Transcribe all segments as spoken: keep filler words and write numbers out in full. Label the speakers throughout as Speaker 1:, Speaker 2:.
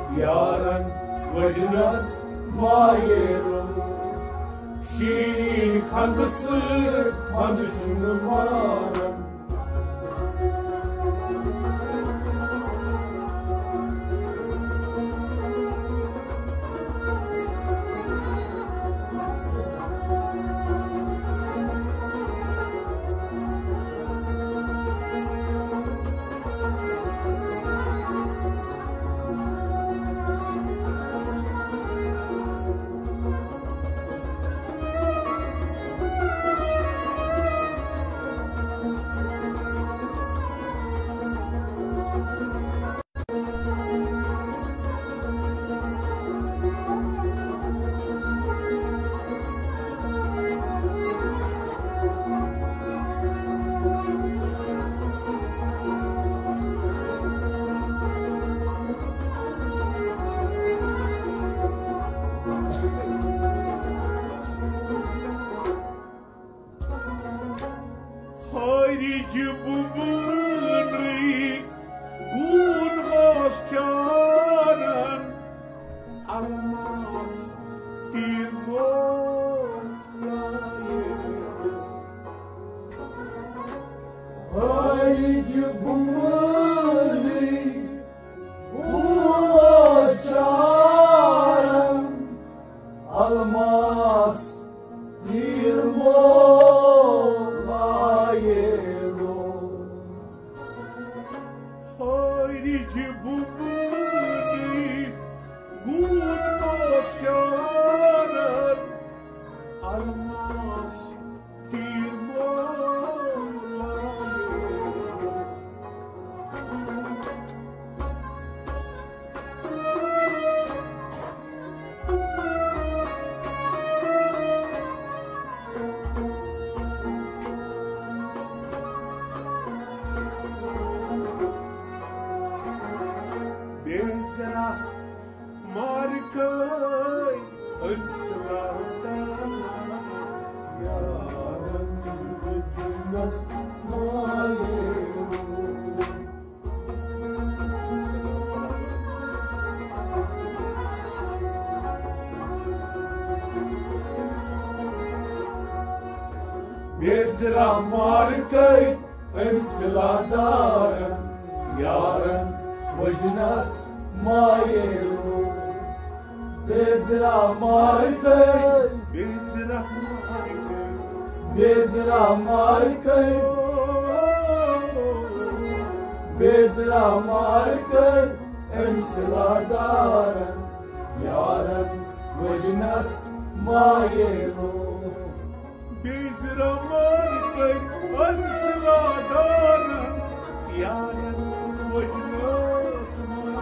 Speaker 1: Yaran vajnas mayero Şirin kandısı kandıçını maran Hayrici bubunri gun hoşçaran almaz tirmolayı Hayrici bubunri gun hoşçaran almaz tirmolayı Hayrici bubuni gun boşaran almaz Bezra markay ınslada Yarın gülmez mayeru Bezra markay ınslada Yarın vajnas mayero Bezra markay Bezra markay Bezra markay Bezra markay Emsiladaran Yaran vajnas mayero Bezra markay Emsiladaran Yaran vajnas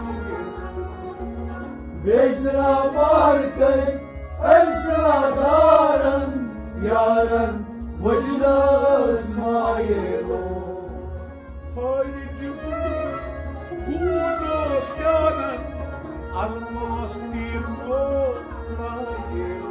Speaker 1: Bezra markay Emsiladaran Yaran vajnas mayero Hayrici bunos yaran almaz tirmolayero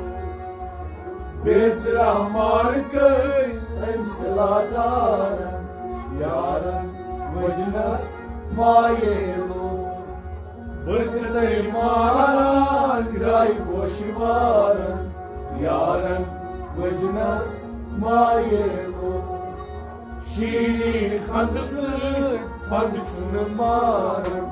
Speaker 1: Bezra markay Emsiladaran Yaran vajnas mayero Bırkıday maran gray boşivaran Yaran vajnas mayero Şirin kandısı kandıçını maran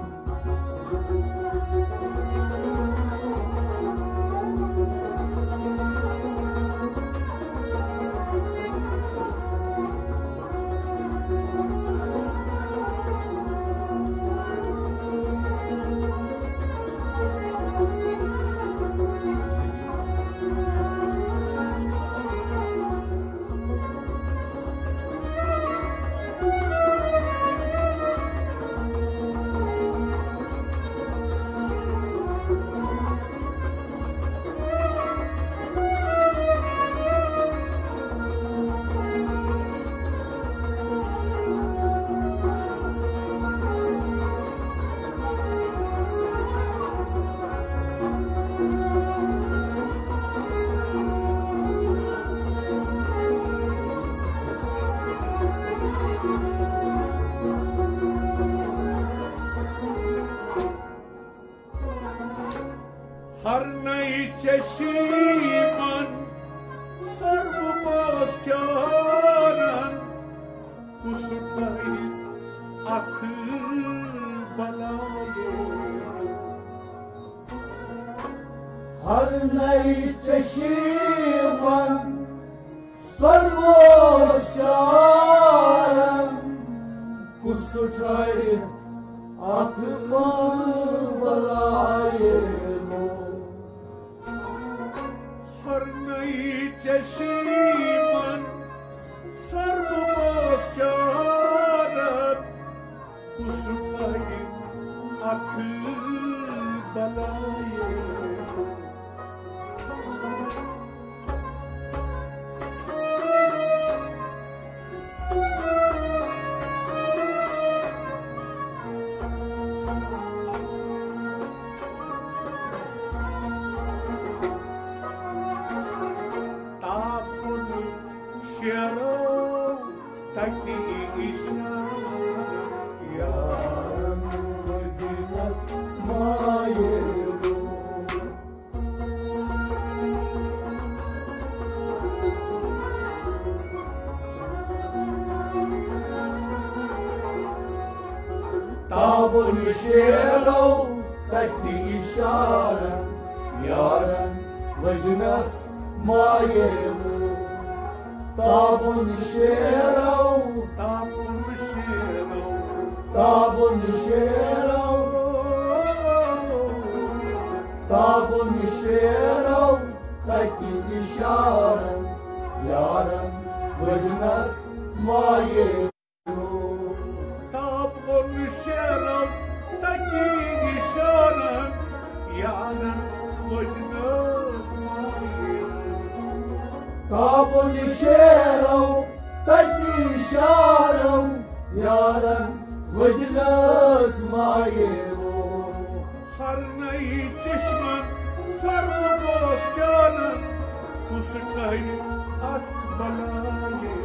Speaker 1: Har nai çeşiman sarbu bahçaran kusutlayı atı balayı. Har nai çeşiman sarbu bahçaran kusutlayı atı balayı. Harnayı çeşiman sarbu bahçaran kusutlayı atı balayı. Tabun şero takti işare yaren vecnas mayemu. Tabun şero tabun şero tabun şero tabun şero takti işare yaren vecnas mayemu. Konuşaram taki işaram yarın vecnas mayemu. Konuşaram taki işaram yarın vecnas mayemu. Harnayı çeşman sarbu bahçaran kusutlayı at balayı.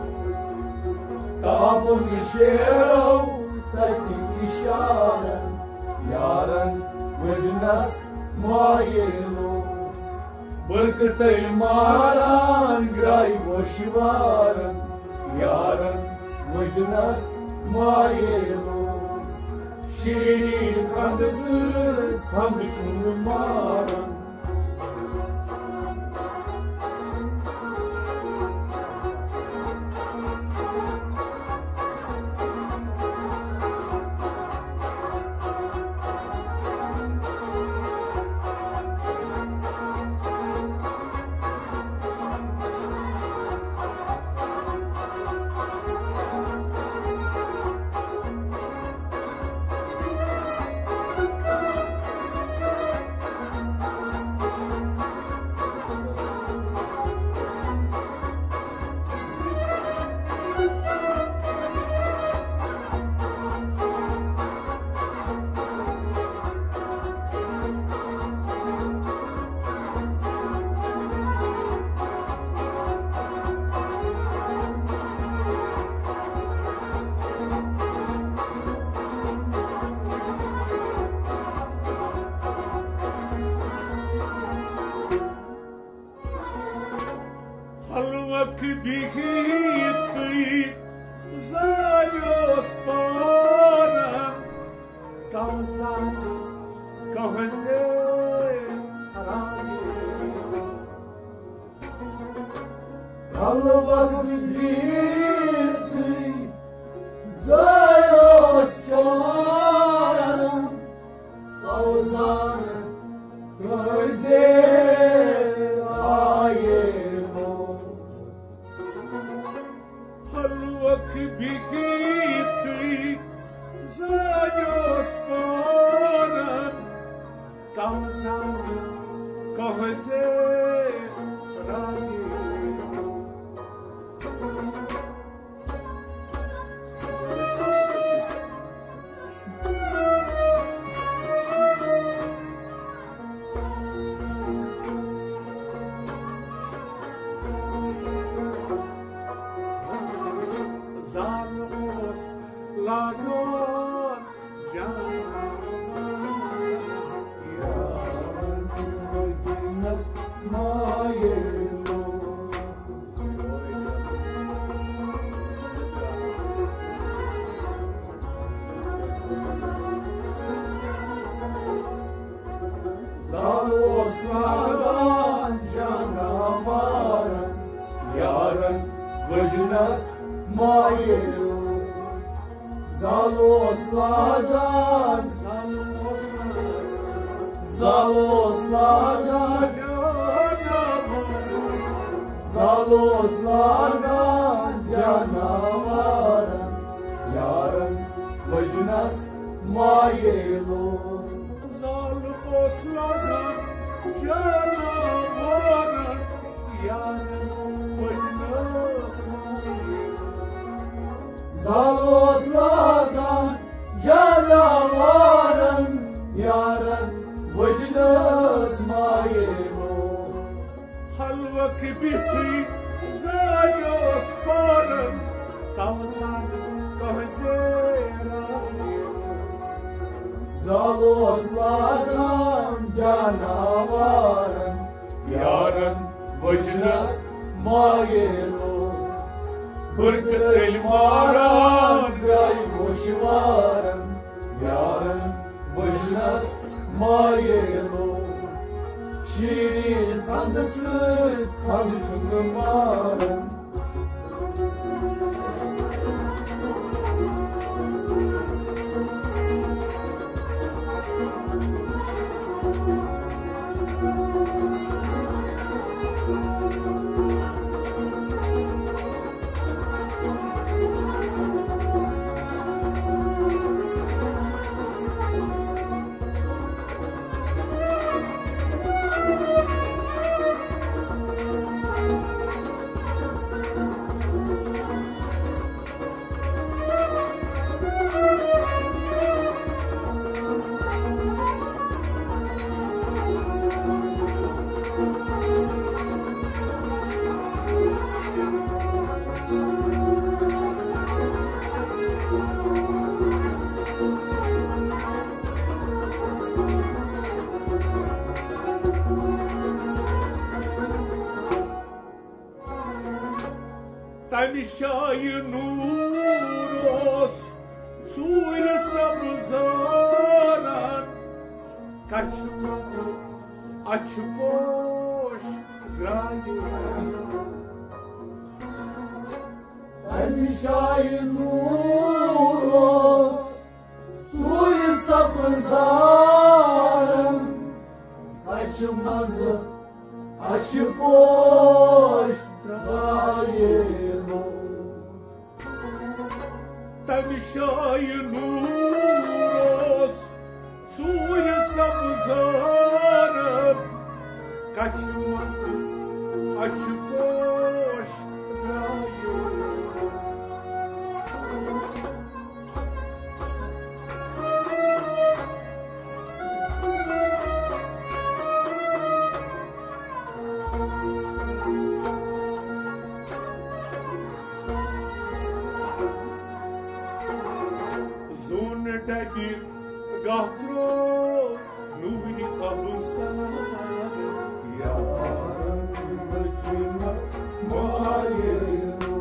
Speaker 1: Tabun şero takti işare yaren vecnas mayemu. Bırkırtay maran gray boşivaran yaren vecnas mayemu. Şirin kandısı kandı çundu maran. Halvak bihiti zayos para kauza kahze haraye. Halvak bihiti zayos para kauza kahze haraye. Halvak bihiti zayos para kauza kahze haraye. Zaloslagan canavarın, yarın vıcnas mayelu. Zaloslagan, Zaloslagan canavarın, Zaloslagan canavarın, yarın vıcnas mayelu. Zaloslagan canavarın, yarın vıcnas mayelu. Zaloslagan canavarın, yarın vıcnas mayelu. Halvak bitti zayos parın, kavsan kahzerayelu. Zaloslagan canavarın, yarın vıcnas mayelu. Bırkıt elmaran gay boşvarın, yarın vıcnas mayelu. Şirin kandısı kandı çukurmarın. Tanışayı nuros, suyla sabzaran, kaçmaz aç boş raylar. Tanışayı nuros, suyla sabzaran, kaçmaz aç boş raylar. Tanışayı nuros, suyu sabzarım, kaçmaz açık boş rayım. Zunedagi gahro nuri kabsana, yarın vıcnas mayelu.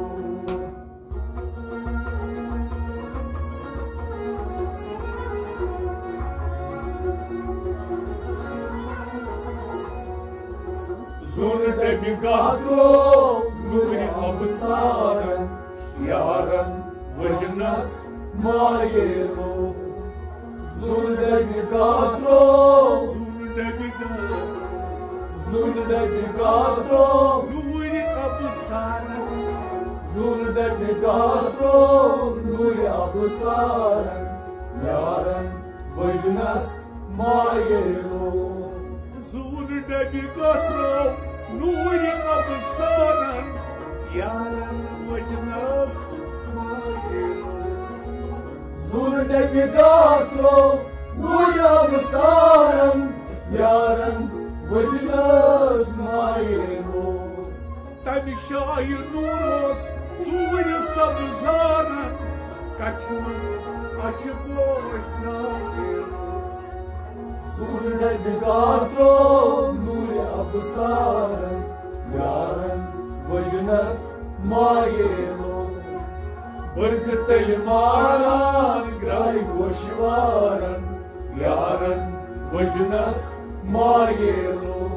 Speaker 1: Zunedagi gahro nuri kabsana, yarın vıcnas mayelu. Zuldegi kadro, Zuldegi kadro, Zuldegi kadro, Nuri absara, Zuldegi kadro, Nuri absara, yarın vıcnas mayelu. Zuldegi kadro, Nuri absara, yarın vıcnas mayelu. Zuldegi gatro, nuya bsaram, yarın vıcnas mayelu. Tanışayı nuros, suyu sabzarın, kaçmaz açık boş rayım. Zuldegi gatro, nuya bsaram, yarın vıcnas mayelu. Bırkıt elmaran gray boşvarın, yarın vıcnas mayelu.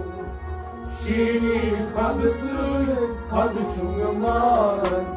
Speaker 1: Şinin kadısı kadı çungman.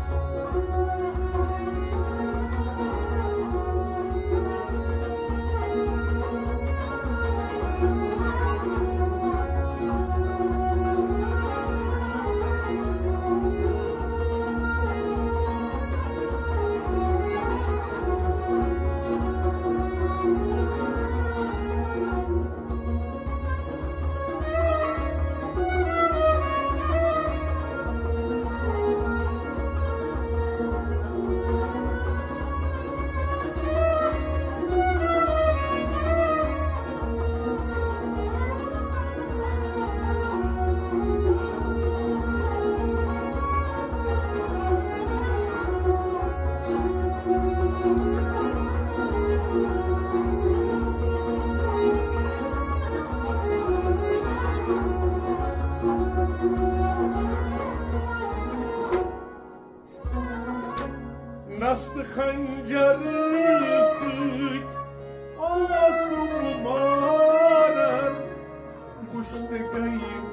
Speaker 1: Nasıl hancarı süt asum marar kuşta gayip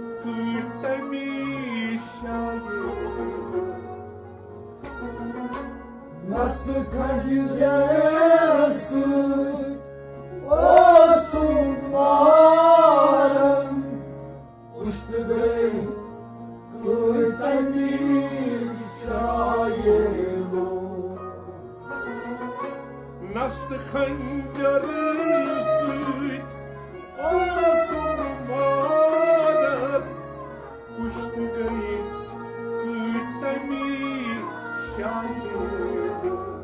Speaker 1: kırtamış şayet. Nasıl hancarı süt asum marar kuşta gayip kırtamış şayet. Nasıl hancarı süt asum marar kuşta gayip kırtamış şayet.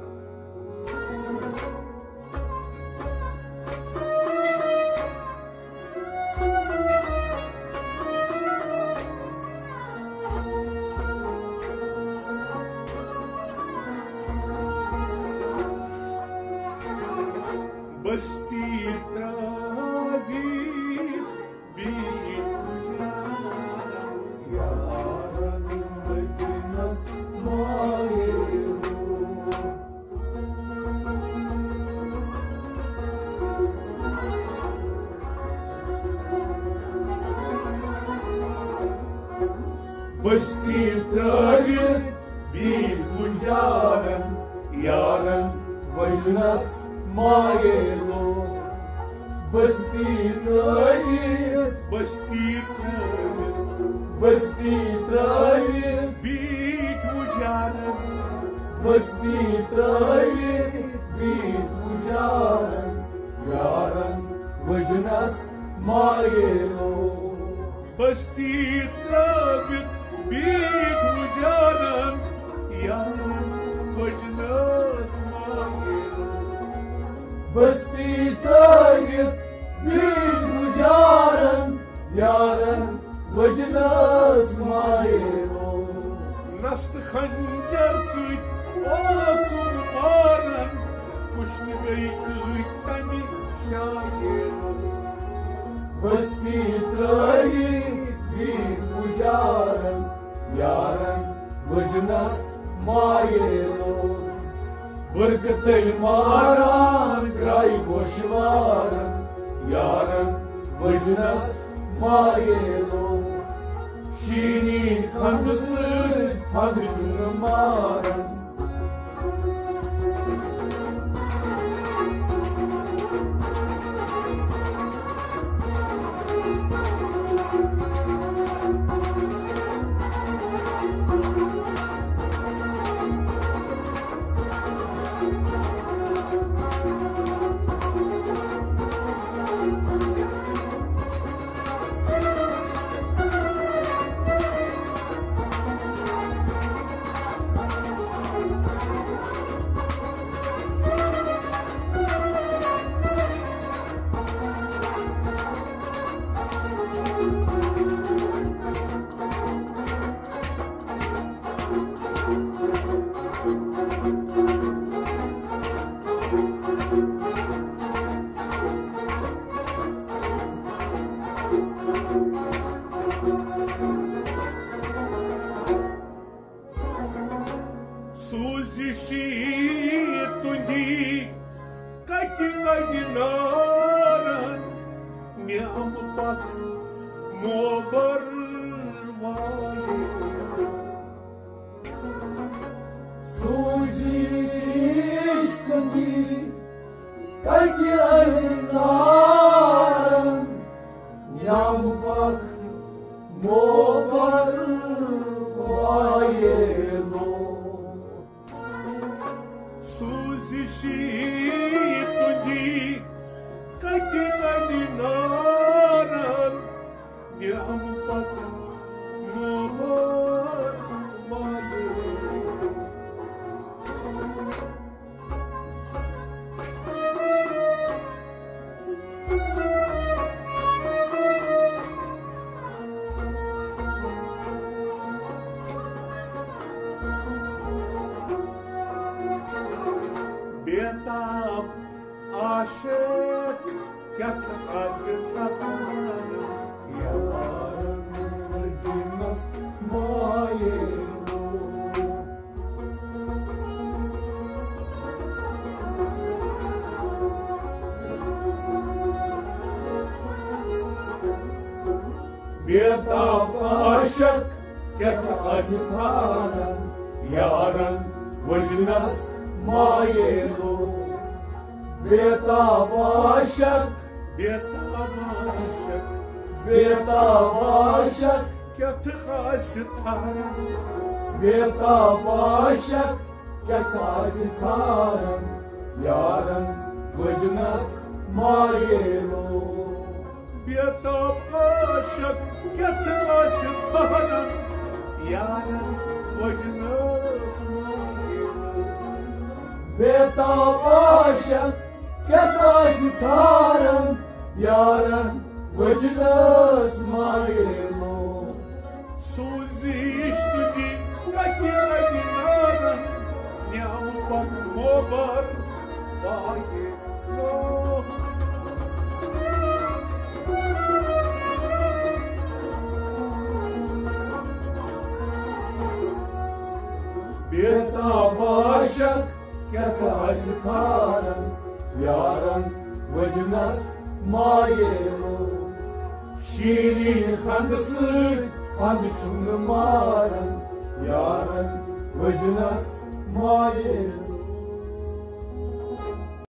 Speaker 1: Basti travit bit yaran vajnas mayeru. Basti travit bit yaran yaran vajnas Maelo, basti trăit, basti trăit, basti trăit, bit ujară, basti trăit, bit ujară, iară văjnas Maelo, basti trăit, bit ujară, iară văjnas Maelo. Basti tăgit, bit bujaran, yaran vajnas maero. Nasıl hancar süt asum maran kuşta gayip kırtamış şayet. Basti tăgit, bit bujaran, yaran vajnas maero. Bărcătăi maran, grai coșvaran, iară văjnas maelo. Şinin kandısı kadıcunu maran. Сузишитуни, Катина Динара, Ням пак mobar vaye
Speaker 2: Suziştandi kagianan Yampak mobar vayelo
Speaker 1: Suziştandi kagianan Yampak mobar vayelo Betap aşık yak aşıklar
Speaker 2: Yarınız mayelo
Speaker 1: Betap aşık yak aşıklar yarın vajnas
Speaker 2: mayelo Betap aşık
Speaker 1: Betap aşık
Speaker 2: Betap aşık
Speaker 1: yak aşıklar
Speaker 2: Betap aşık yakasıkarım Yarın vajnas mayelo
Speaker 1: Betap aşık yak aşıklar yarın vajnas
Speaker 2: Betap aşık yakasıkarım Yarın vajnas mayelo
Speaker 1: Suziştudi kagianan Yampak mobar vayelo
Speaker 2: Betap aşık yakasıkarım Yarın vajnas mayelo Şirin handısı handı çungumarım Yarın vajnas mayelo